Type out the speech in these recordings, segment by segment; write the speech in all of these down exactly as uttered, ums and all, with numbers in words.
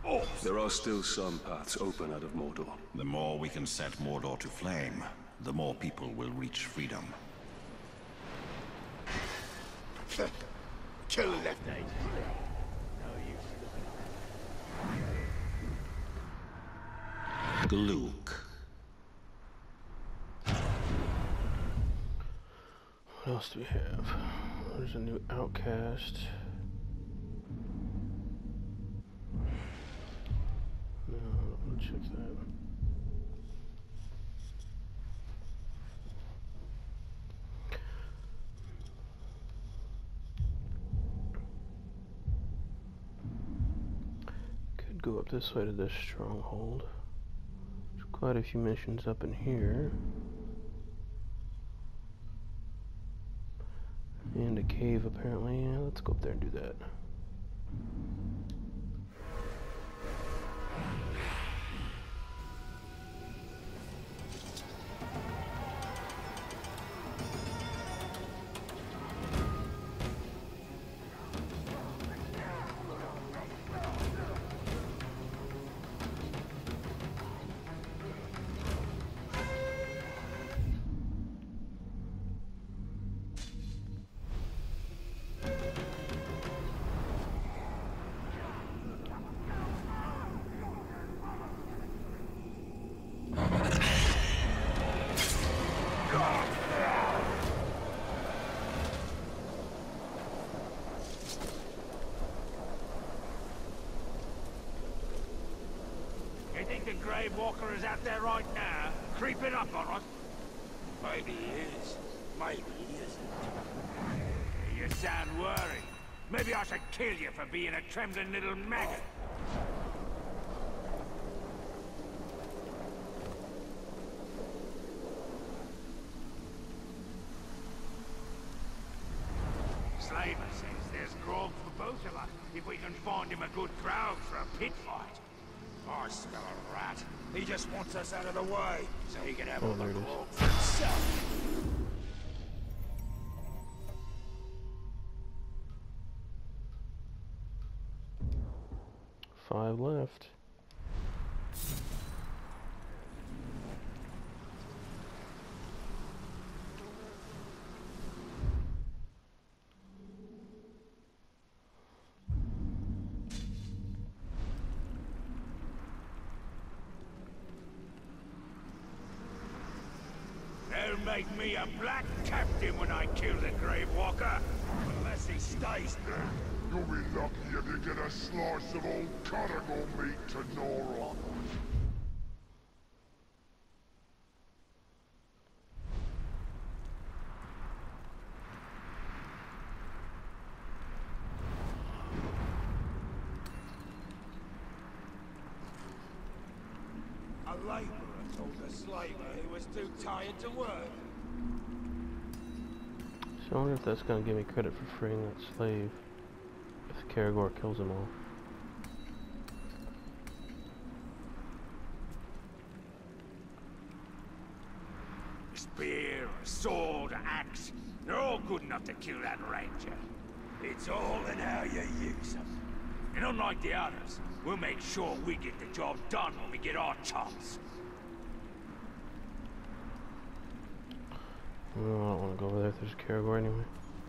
There are still some paths open out of Mordor. The more we can set Mordor to flame, the more people will reach freedom. Kill the left age. Glook. What else do we have? There's a new outcast. No, I'll check that. Could go up this way to this stronghold. There's quite a few missions up in here. And a cave, apparently. Yeah, let's go up there and do that. You think the Grave Walker is out there right now, creeping up on us? Maybe he is. Maybe he isn't. You sound worried. Maybe I should kill you for being a trembling little maggot. Slaver says there's grog for both of us if we can find him a good crowd for a pit fight. I smell a rat. He just wants us out of the way, so he can have Oh, all the there it is. grog for himself. Five left. They'll make me a black captain when I kill the Grave Walker. Unless he stays there. You'll be lucky if you get a slice of old carnival meat to gnaw on. A labourer told the slaver he was too tired to work. So I wonder if that's going to give me credit for freeing that slave. If Caragor kills them all. A spear, a sword, an axe. They're all good enough to kill that ranger. It's all in how you use them. And unlike the others, we'll make sure we get the job done when we get our chance. No, I don't want to go over there if there's Caragor anyway.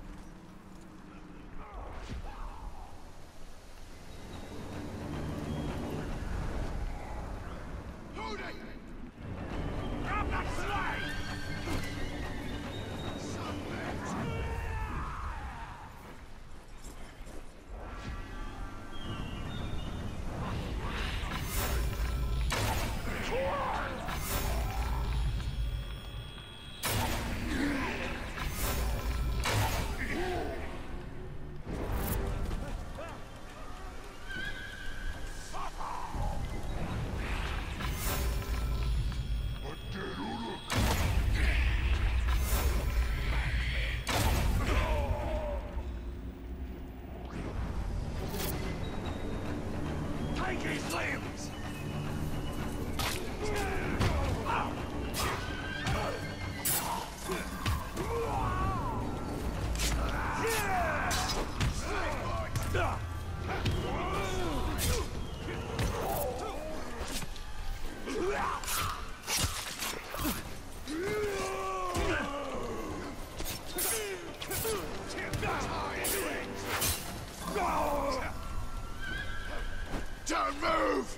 Grab that slave! Take his limbs! Don't move!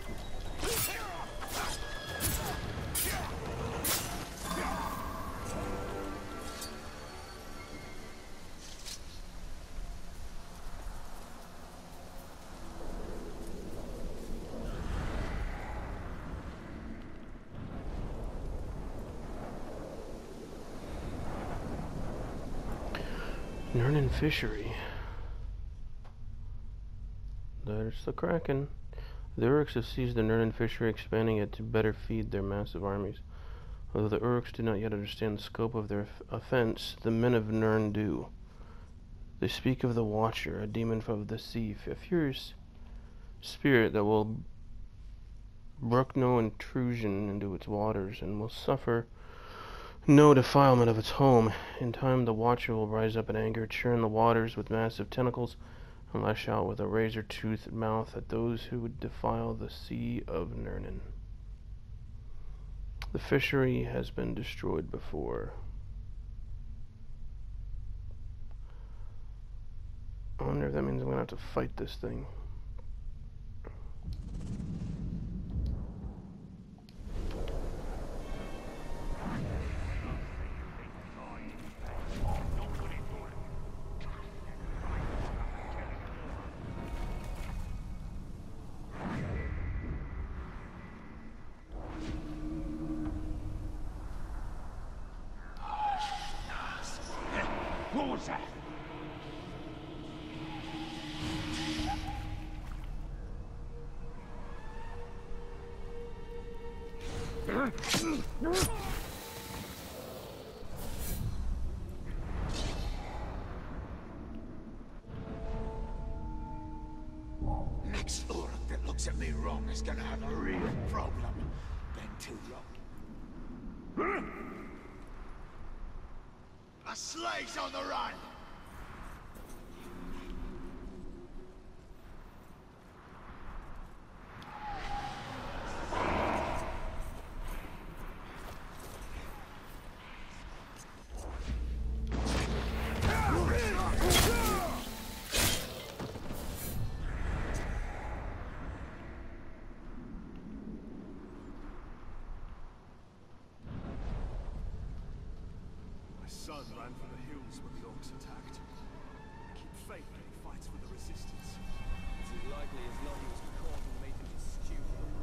Nurnen Fishery. There's the Kraken. The Uruks have seized the Nurnen Fishery, expanding it to better feed their massive armies. Although the Uruks do not yet understand the scope of their offense, the men of Nurn do. They speak of the Watcher, a demon of the sea, a furious spirit that will brook no intrusion into its waters and will suffer no defilement of its home. In time, the Watcher will rise up in anger, churn the waters with massive tentacles, and lash out with a razor-toothed mouth at those who would defile the Sea of Nurnen. The fishery has been destroyed before. I wonder if that means I'm gonna have to fight this thing. What was that? Next Uruk that looks at me wrong is gonna have a real problem. Been too long. A slave's on the run! My son ran for the hills when the orcs attacked. Keep faith that he fights for the resistance. It's as likely as not he was caught and made into stew for the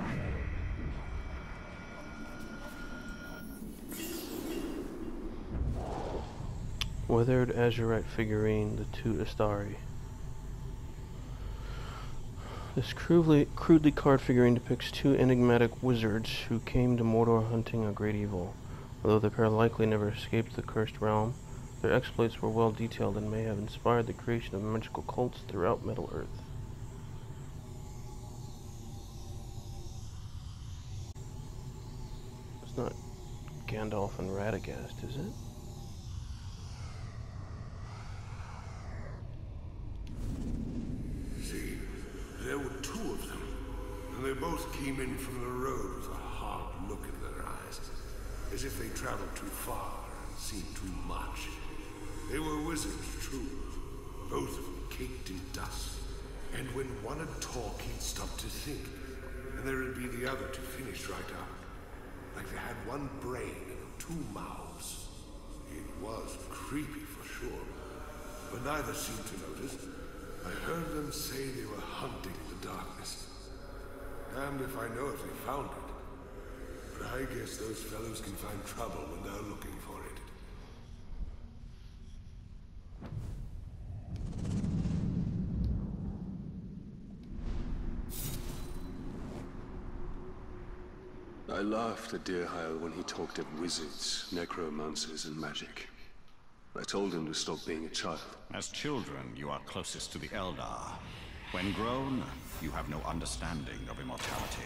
war. Withered Azurite figurine, the two Astari. This crudely, crudely carved figurine depicts two enigmatic wizards who came to Mordor hunting a great evil. Although the pair likely never escaped the cursed realm, their exploits were well detailed and may have inspired the creation of magical cults throughout Middle-earth. It's not Gandalf and Radagast, is it? See, there were two of them, and they both came in from the road with a hard look in their eyes, as if they traveled too far and seen too much. They were wizards, true, both of them caked in dust. And when one would talk, he'd stop to think, and there would be the other to finish right up. Like they had one brain and two mouths. It was creepy for sure, but neither seemed to notice. I heard them say they were hunting the darkness. Damned if I know if they found it. But I guess those fellows can find trouble when they're looking for it. I laughed at Dirhael when he talked of wizards, necromancers, and magic. I told him to stop being a child. As children, you are closest to the Eldar. When grown, you have no understanding of immortality.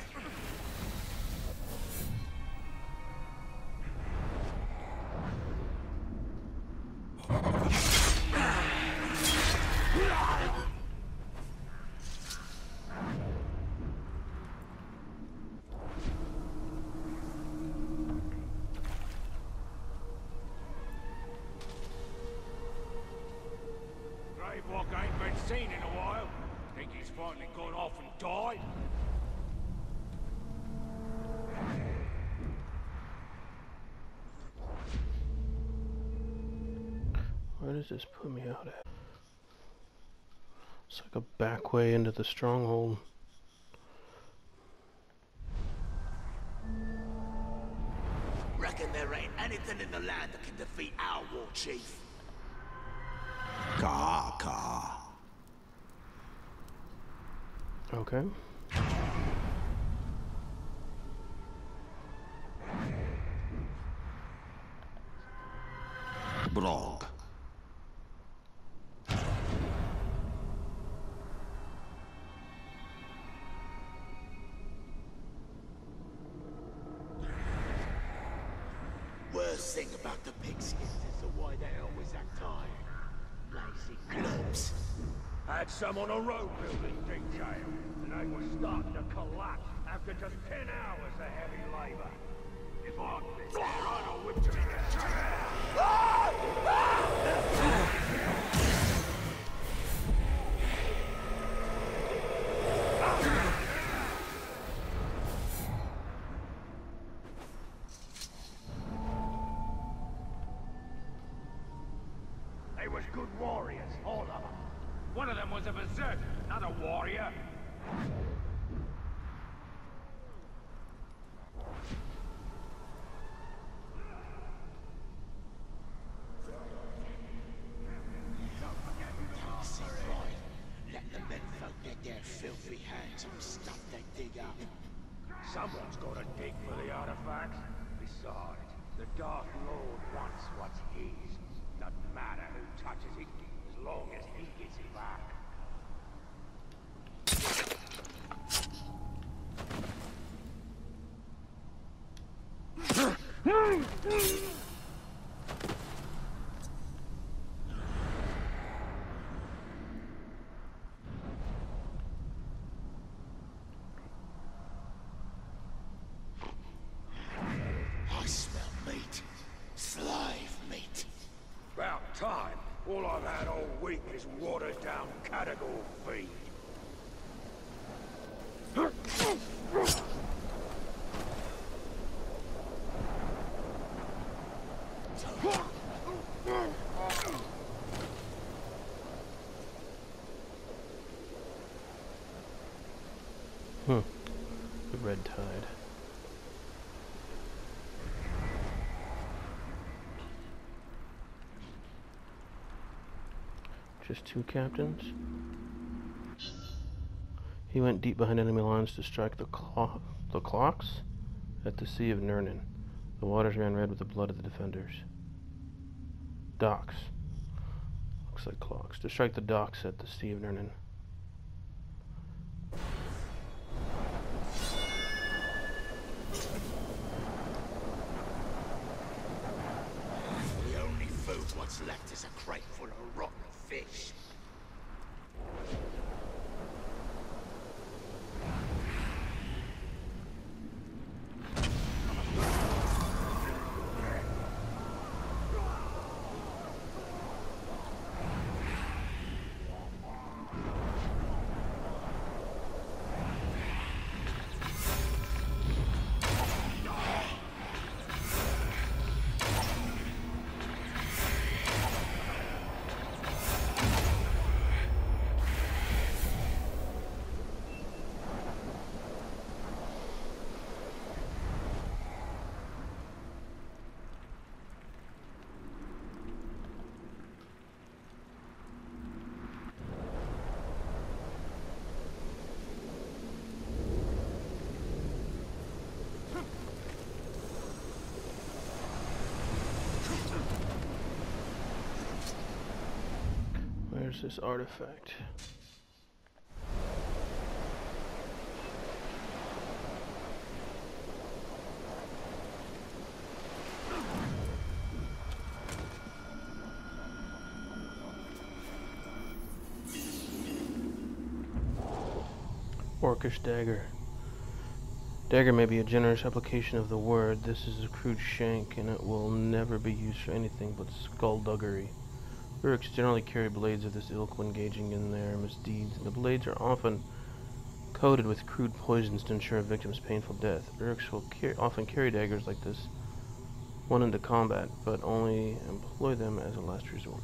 Gravewalker ain't been seen in a while. Think he's he's finally gone off and died. Where does this put me out at? It's like a back way into the stronghold. Reckon there ain't anything in the land that can defeat our war chief. Ka ka. Okay. Brog. Worst thing about the pigskins is the way they always act tired. Lazy globs. Had some on a road building detail, and they were starting to collapse after just ten hours of heavy labor. If I'd been there, I'd have whipped them in the chair. They was good warriors, all of them. One of them was a berserker, not a warrior. Let the menfolk get their filthy hands on stuff they dig up. Someone's gotta dig for the artifacts. Besides, the Dark Lord wants what's his. Doesn't matter who touches it, as long as he gets it back. I smell meat. Slave meat. About time. All I've had all week is watered down Cadagal feed. Hmm. The Red Tide. Just two captains. He went deep behind enemy lines to strike the clo the clocks at the Sea of Nurnen. The waters ran red with the blood of the defenders. Docks. Looks like clocks. To strike the docks at the Sea of Nurnen. The only food what's left is a crate full of rotten fish. Where's this artifact? Orcish dagger. Dagger may be a generous application of the word. This is a crude shank, and it will never be used for anything but skullduggery. Urks generally carry blades of this ilk when engaging in their misdeeds. The blades are often coated with crude poisons to ensure a victim's painful death. Urks will car often carry daggers like this when into combat, but only employ them as a last resort.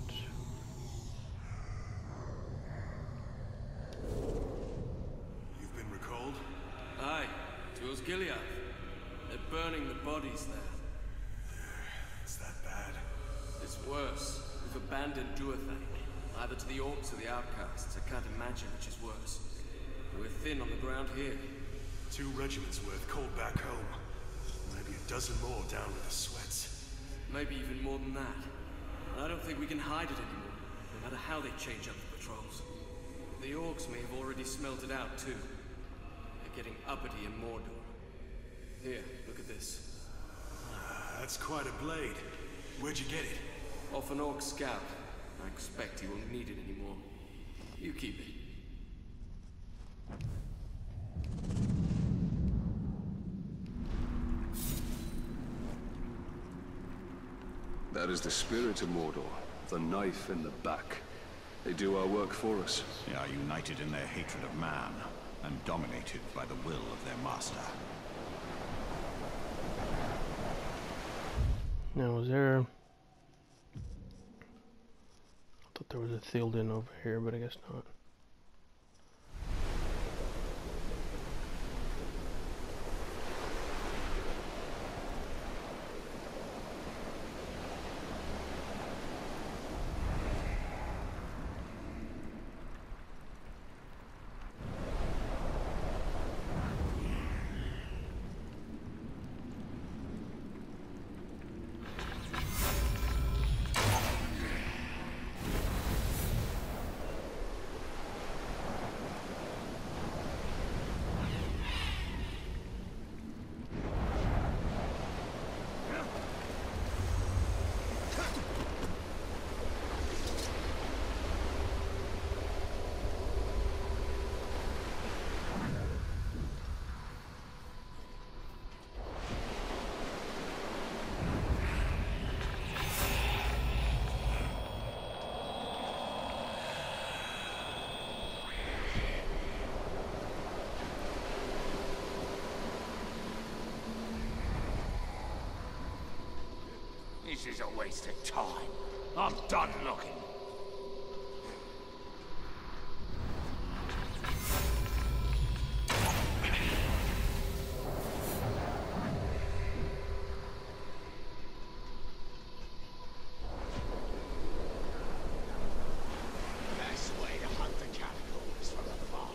You've been recalled? Aye, to Osgiliath. They're burning the bodies there. It's that bad. It's worse. We've abandoned Duathane, either to the orcs or the outcasts. I can't imagine which is worse. We're thin on the ground here. Two regiments worth called back home. Maybe a dozen more down with the sweats. Maybe even more than that. And I don't think we can hide it anymore, no matter how they change up the patrols. The orcs may have already smelt it out too. They're getting uppity in Mordor. Here, look at this. Ah, that's quite a blade. Where'd you get it? Off an orc scout. I expect he won't need it anymore. You keep it. That is the spirit of Mordor. The knife in the back. They do our work for us. They are united in their hatred of man, and dominated by the will of their master. Now, was there... I thought there was a Theoden over here, but I guess not. This is a waste of time. I'm done looking. Best way to hunt the catacombs from afar.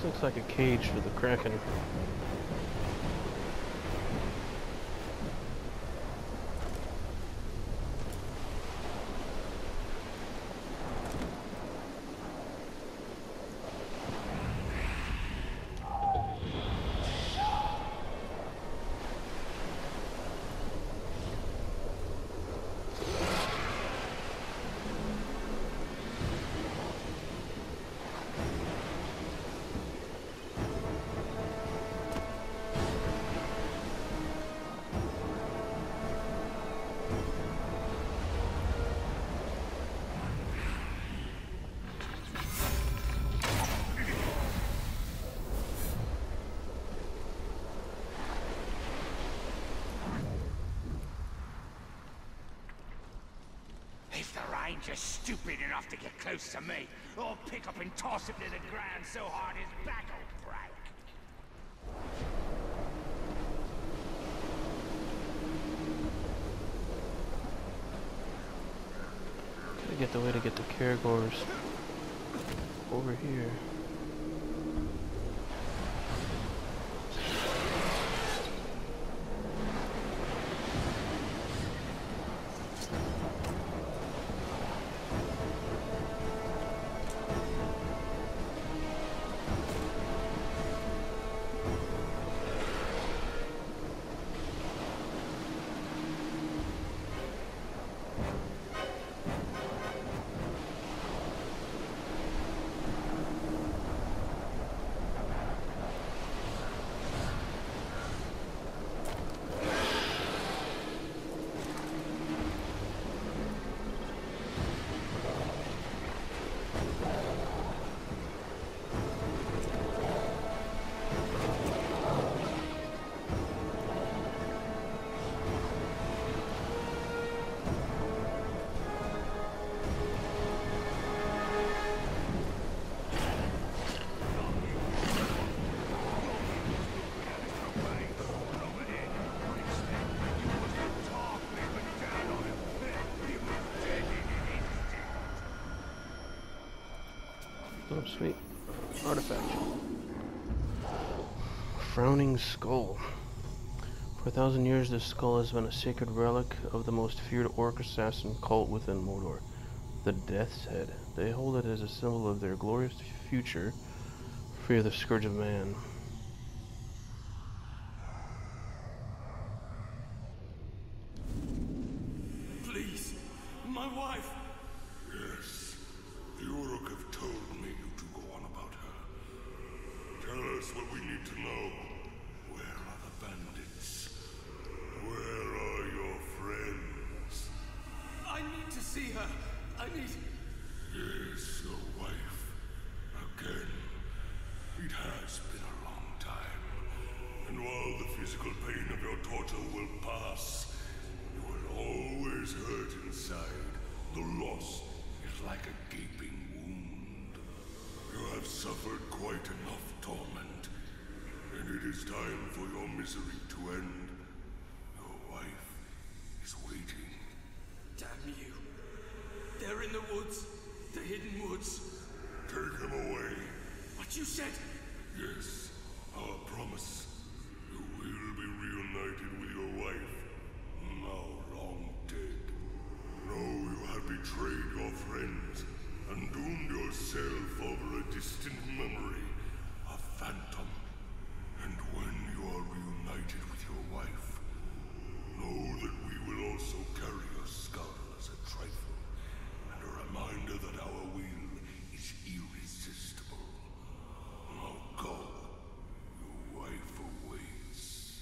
This looks like a cage for the Kraken. If the Ranger's stupid enough to get close to me, I'll pick up and toss him to the ground so hard his back will break. Gotta get the way to get the Caragors over here. Oh, sweet. Artifact. Frowning Skull. For a thousand years, this skull has been a sacred relic of the most feared orc assassin cult within Mordor, the Death's Head. They hold it as a symbol of their glorious future. Fear the Scourge of Man. Please, my wife. Yes, the Uruk have told me you to go on about her. Tell us what we need to know. Where are the bandits? Where are your friends? I need to see her. I need... Yes, your wife. Again. It has been a long time. And while the physical pain of your torture will pass, you will always hurt inside. The loss is like a gaping wound. You have suffered quite enough torment, and it is time for your misery to end. Your wife is waiting. Damn you. They're in the woods. The hidden woods. Take him away. What you said? Yes, our promise. You will be reunited with your wife, now long dead. Know you have betrayed your friends and doomed yourself over a distant memory, a phantom. And when you are reunited with your wife, know that we will also carry your skull as a trifle, and a reminder that our will is irresistible. Now go. Your wife awaits.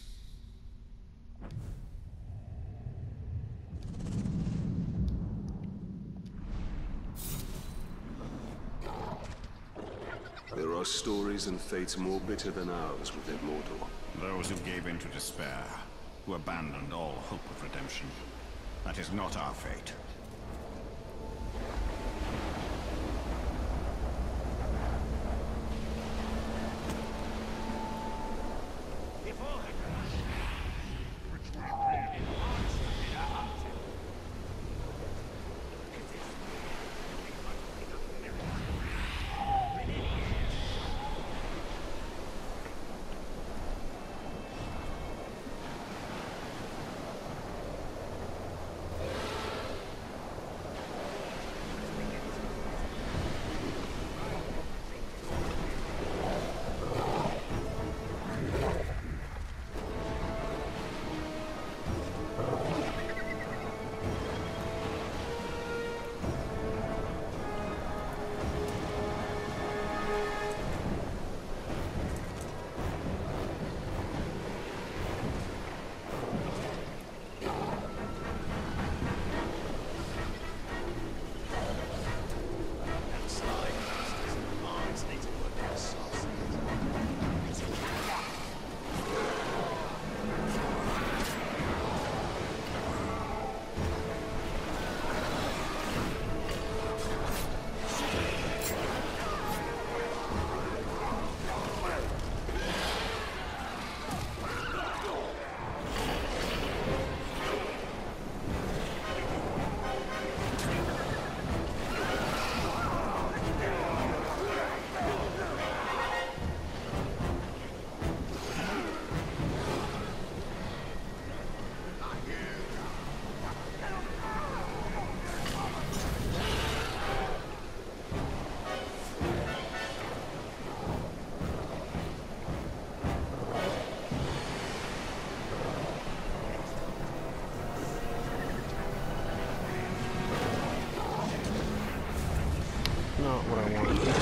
There are stories and fates more bitter than ours within Mordor. Those who gave in to despair, who abandoned all hope of redemption. That is not our fate. If all had gone, which would have been monster in a hunting. Look at this. Nothing but pick up miracles. Many years. what I want to do.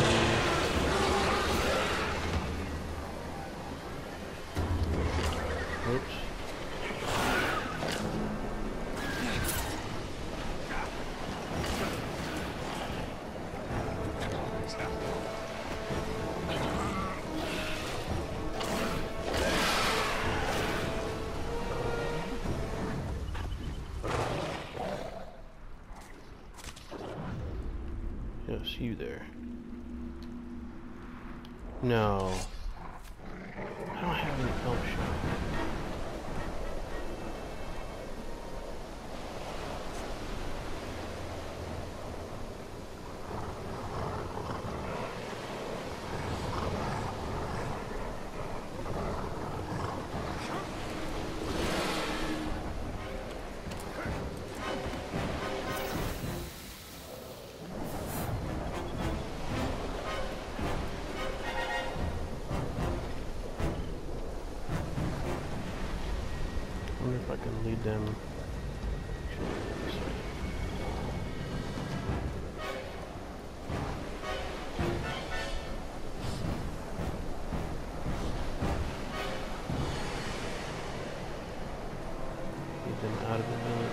Oops. Yes, you there. No. I don't have any film shot. I wonder if I can lead them. Lead them out of the village.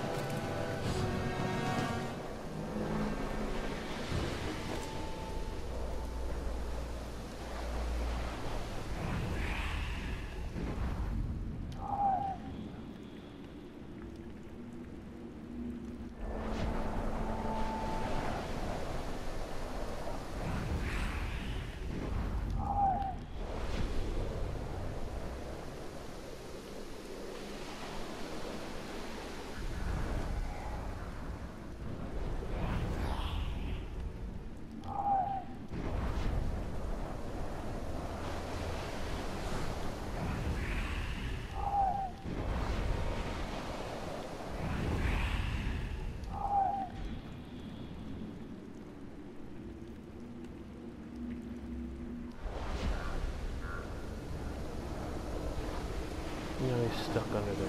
No, he's stuck under there.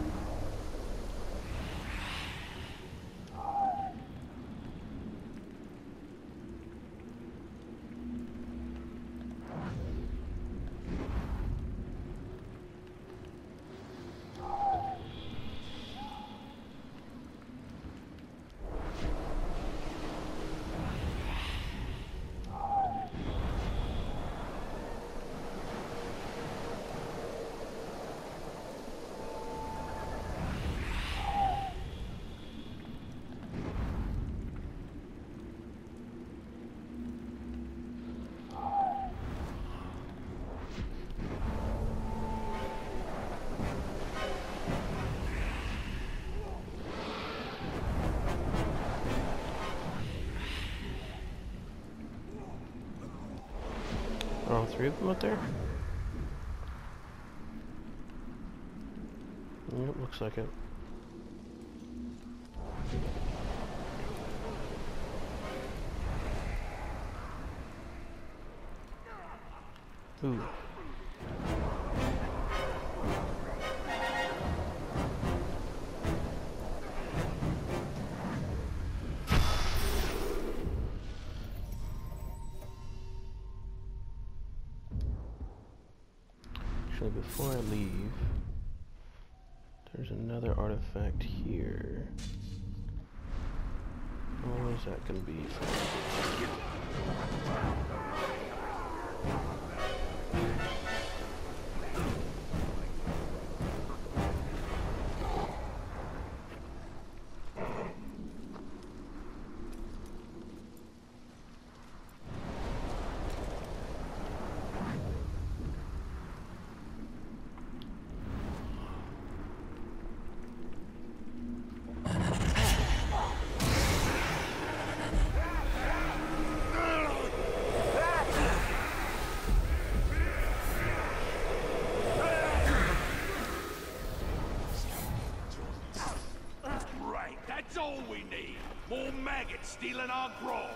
Are all three of them up there? Yep, looks like it. Ooh. Actually, before I leave, there's another artifact here. What is that going to be? That's all we need. More maggots stealing our grog.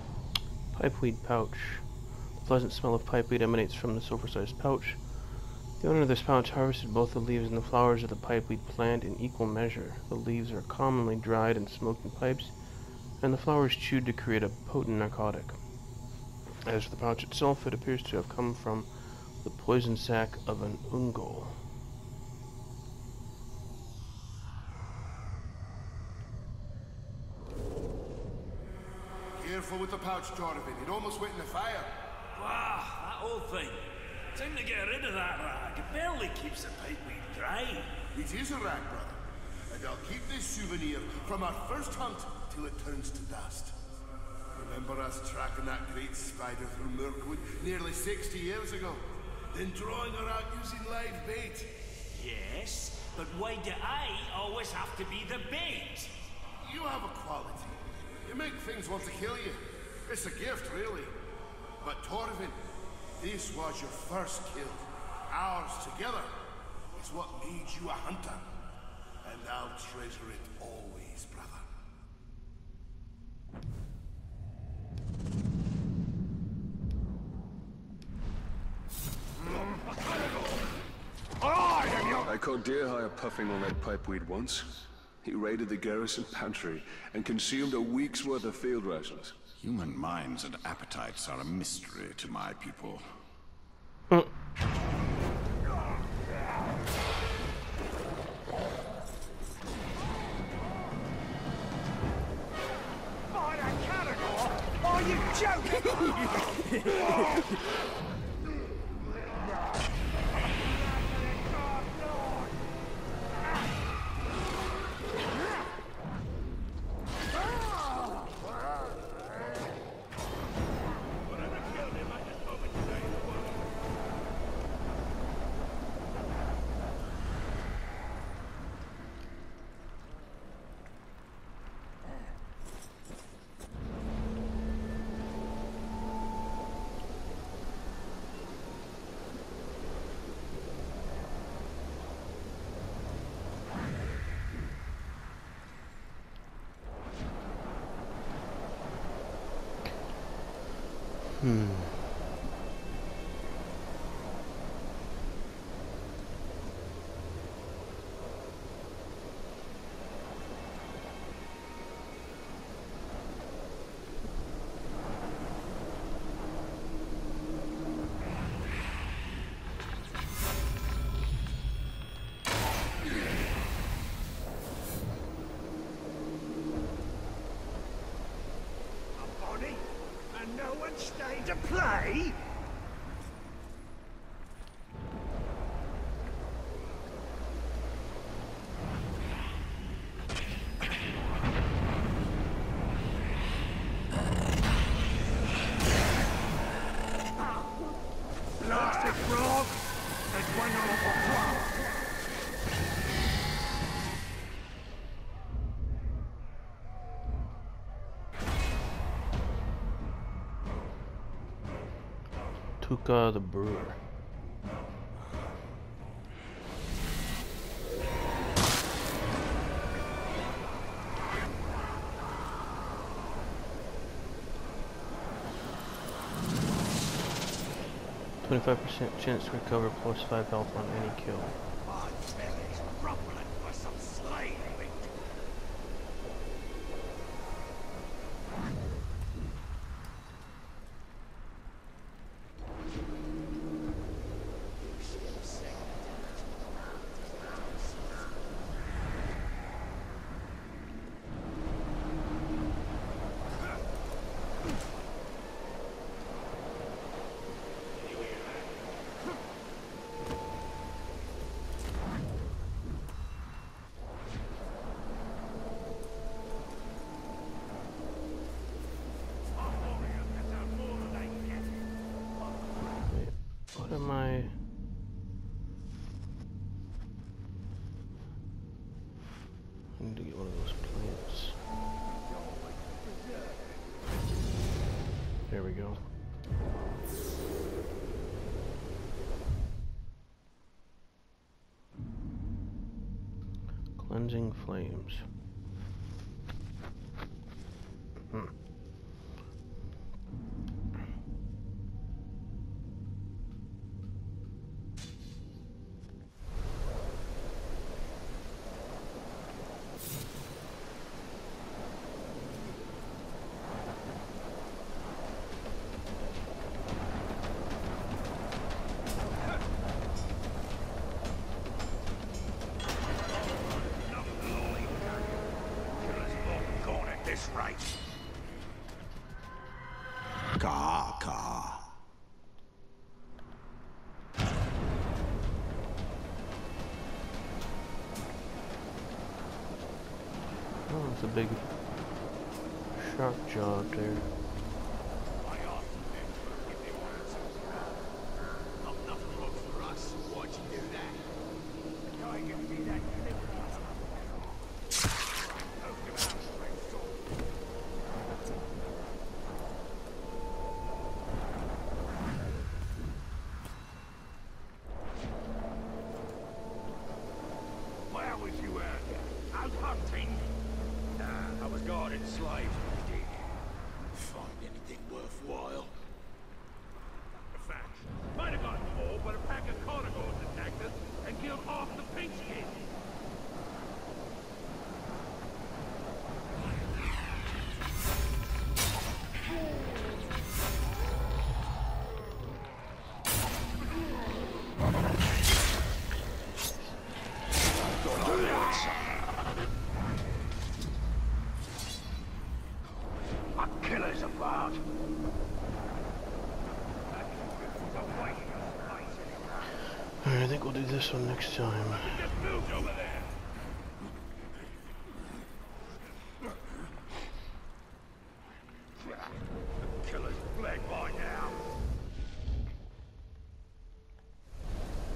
Pipeweed pouch. The pleasant smell of pipeweed emanates from this oversized pouch. The owner of this pouch harvested both the leaves and the flowers of the pipeweed plant in equal measure. The leaves are commonly dried and smoked in pipes, and the flowers chewed to create a potent narcotic. As for the pouch itself, it appears to have come from the poison sac of an Ungol. Careful with the pouch, Torvin. It almost went in the fire. Wow, that old thing. Time to get rid of that rag. It barely keeps the pipeweed dry. It is a rag, brother. And I'll keep this souvenir from our first hunt till it turns to dust. Remember us tracking that great spider through Mirkwood nearly sixty years ago? Then drawing her out using live bait? Yes, but why do I always have to be the bait? You have a quality. You make things want to kill you. It's a gift, really. But Torvin, this was your first kill. Ours together is what made you a hunter. And I'll treasure it always, brother. I caught Deerhire puffing on that pipeweed once. He raided the garrison pantry and consumed a week's worth of field rations. Human minds and appetites are a mystery to my people. By the Caragor? Are you joking? Hmm. Stay to play? Plastic frog! It's one of Tuka the Brewer. Twenty-five percent chance to recover, plus five health on any kill. my belly's rumbling for some slave meat. What am I? I need to get one of those plants. There we go. Cleansing flames. Hmm. this rate. Ka ka. Oh, it's a big shark jaw up there. Where was you earlier? Out hunting? Nah, I was guarding slaves when I did. Find anything worthwhile? A fact. Might have gotten more, but a pack of carnivores attacked us and killed half the pigskin. What killer's about? Alright, I think we'll do this one next time. Just moved over there.